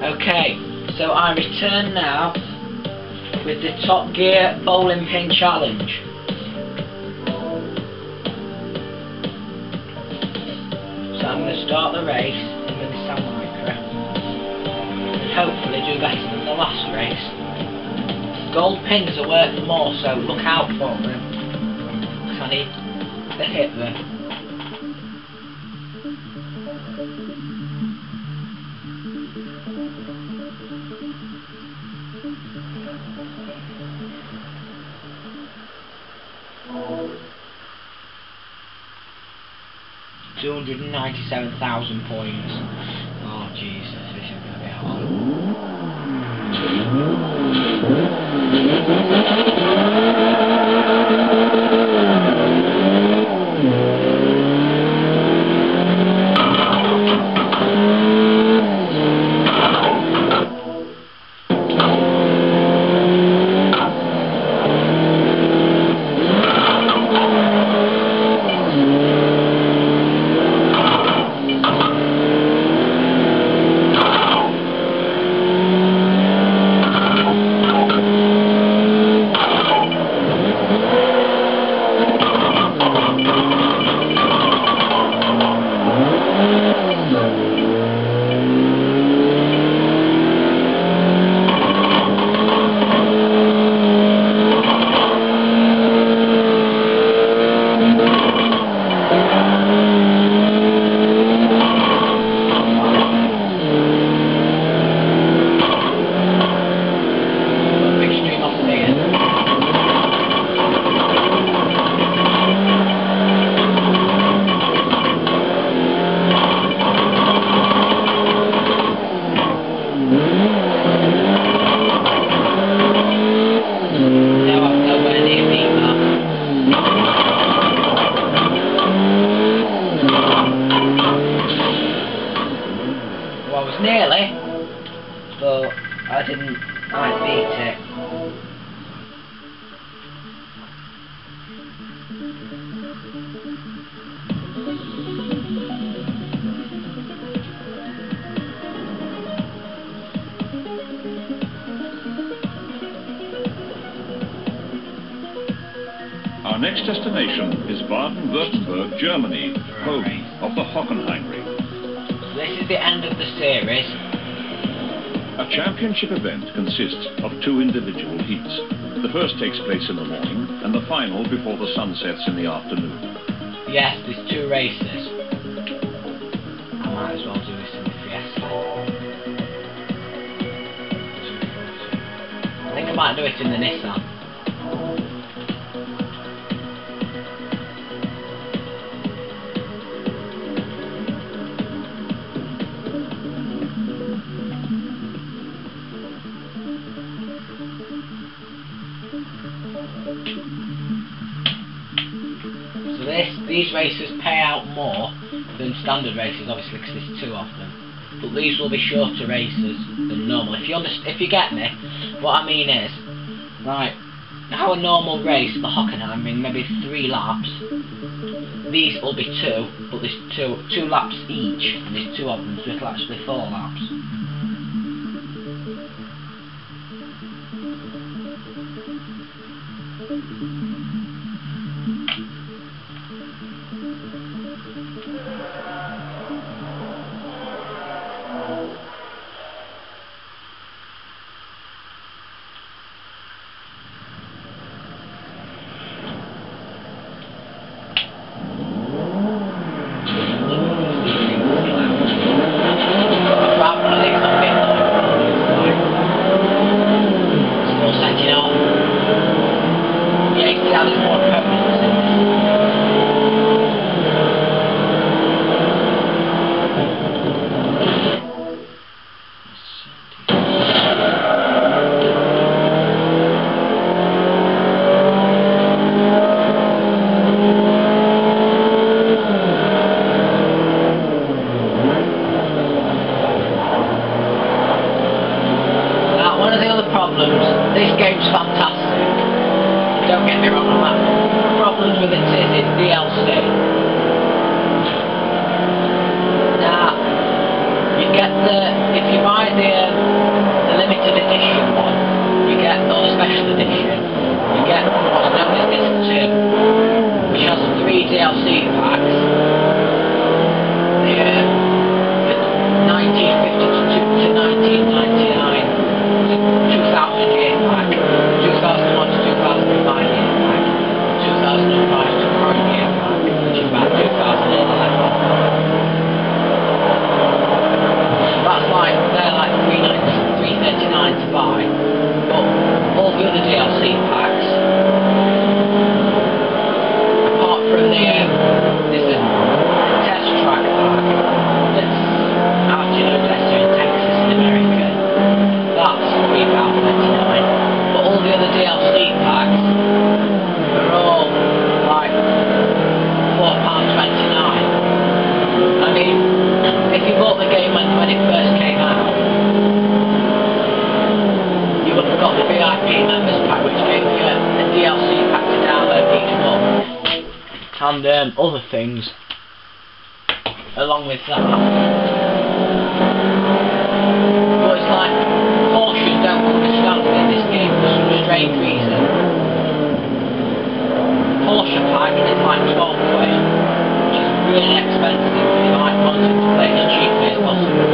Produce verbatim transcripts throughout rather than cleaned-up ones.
Okay, so I return now with the Top Gear Bowling Pin Challenge. So I'm going to start the race in the Nissan Micra and hopefully do better than the last race. Gold pins are worth more, so look out for them, because I need to hit them. two hundred ninety-seven thousand points. Oh Jesus, this is going to be hard. Nearly, but I didn't quite beat it. Our next destination is Baden-Württemberg, Germany, home of the Hockenheimring. This is the end of the series. A championship event consists of two individual heats. The first takes place in the morning, and the final before the sun sets in the afternoon. Yes, there's two races. I might as well do this in the Fiesta. I think I might do it in the Nissan. So this, these races pay out more than standard races, obviously, because there's two of them. But these will be shorter races than normal. If you understand, if you get me, what I mean is, right, how a normal race, the Hockenheimring, maybe three laps. These will be two, but there's two, two laps each, and there's two of them, so it'll actually be four laps. and um, other things along with that. But it's like Porsche don't understand me in this game for some strange reason. Porsche pack is like twelve quid, which is really expensive if you like wanted to play it as cheaply as possible.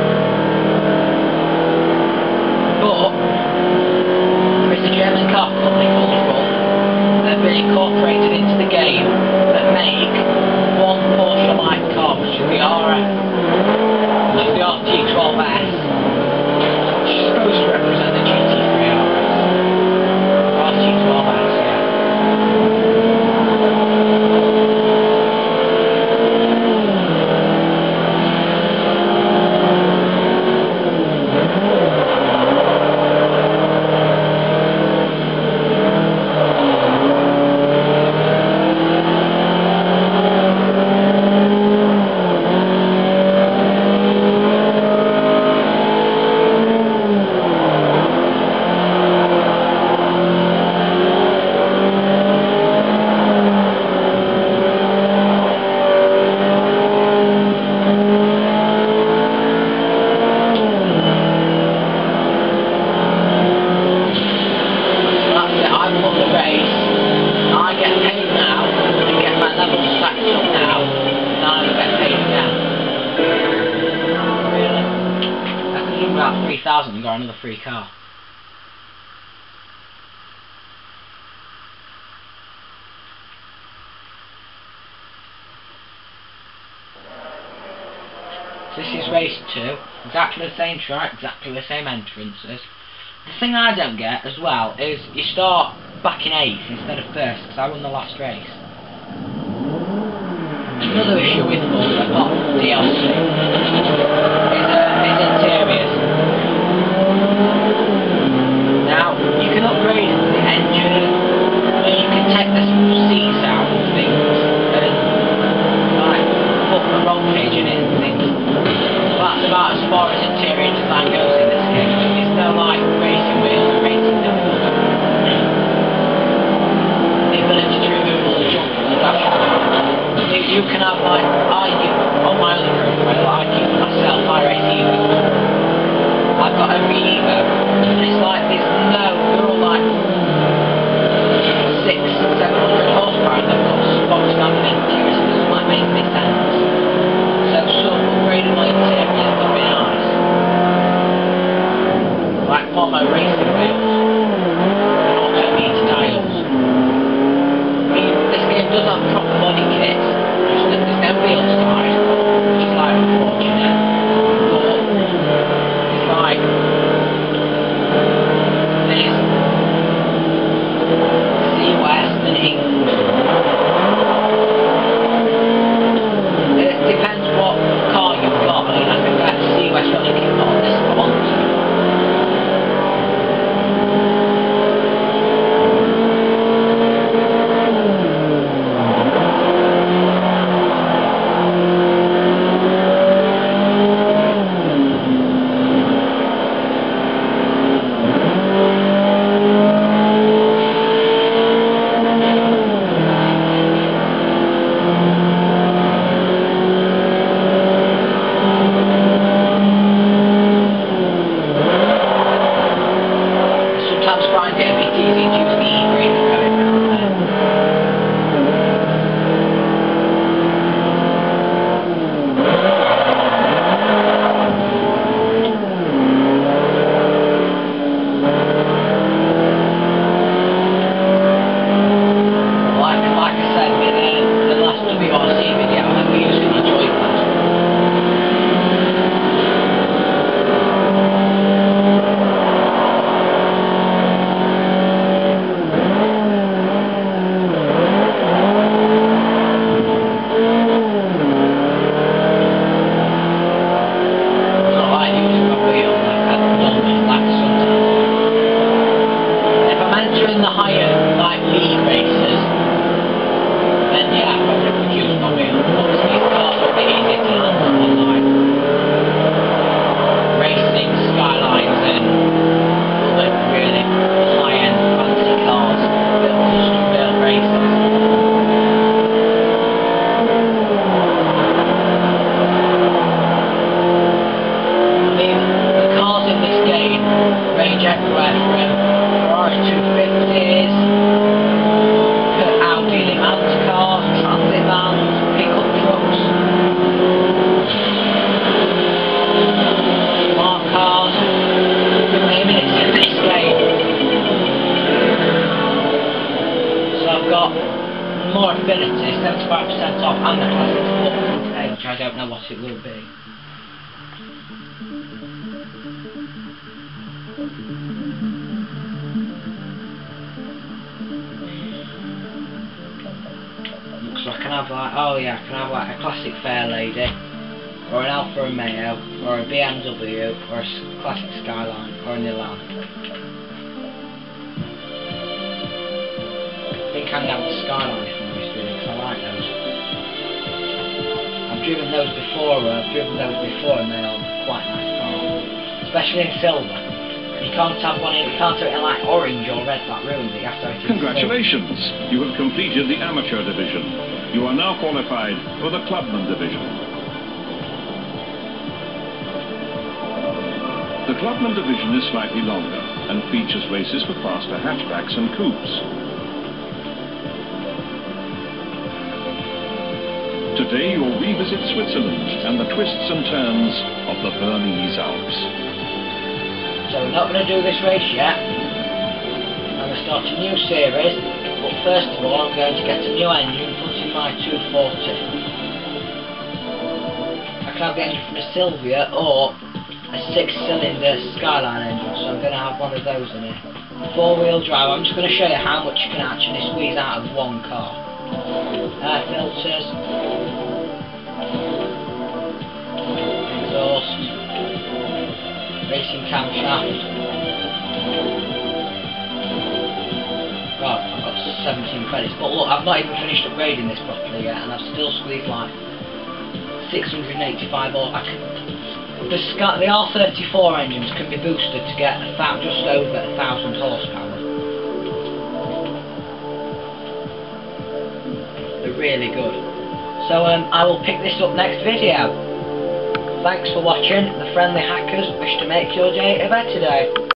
But there is a German car company called that have been incorporated into the game that make one Porsche-like car, which is the R F, which is the R T twelve S, which is supposed to represent the G T three R S. R T twelve S, yeah. three thousand and got another free car. So this is race two, exactly the same track, exactly the same entrances. The thing I don't get as well is you start back in eighth instead of first, because I won the last race. Another issue with Forza, apart from D L C, is, uh, is interiors. Now, you can upgrade the engine, or you can take the seats out and things, and like put a roll cage in it and things. That's about as far as interior design goes in this game. There's no like racing wheels or racing numbers. The ability to remove all the junk from the dashboard. You, you can have like, I use, on my other profile, I use myself, I race Evo. I've got every Evo, and it's like there's no, they're all like six, seven hundred horsepower, and they've got box standard interiors, it doesn't like make any sense. So some upgradable interiors would be nice. Like Pomo racing wheels, and auto meter dials. I mean, this game does have proper body kits, just that there's no wheel side, which is like unfortunate. But it's like this C West and England. It depends what car you've got. I mean, I think that C West got a kit on this sponsor. more affinity, seventy-five percent off, and the classic four K, which I don't know what it will be. So I can have like, oh yeah, I can have like a classic Fairlady, or an Alfa Romeo, or a B M W, or a classic Skyline, or an Elan. I think I'm going to have the Skyline if I'm honest with you, because I like those. I've driven those before, uh, I've driven those before and they are quite nice cars. Especially in silver. You can't have one in, you can't have it in like orange or red, that ruins it, you have to have it in Congratulations! silver. You have completed the amateur division. You are now qualified for the clubman division. The clubman division is slightly longer and features races for faster hatchbacks and coupes. Today you'll revisit Switzerland and the twists and turns of the Bernese Alps. So we're not going to do this race yet. I'm going to start a new series, but first of all I'm going to get a new engine, put in my two forty. I can have the engine from a Silvia or a six cylinder Skyline engine, so I'm going to have one of those in it. Four wheel drive. I'm just going to show you how much you can actually squeeze out of one car. Air filters, exhaust, racing camshaft. Right, I've got seventeen credits, but look, I've not even finished upgrading this properly yet, and I've still squeezed like six hundred eighty-five. Or I can, the Sky, the R thirty-four engines can be boosted to get a just over a thousand horsepower. They're really good. So um, I will pick this up next video. Thanks for watching. The Friendly Hackers wish to make your day a better day.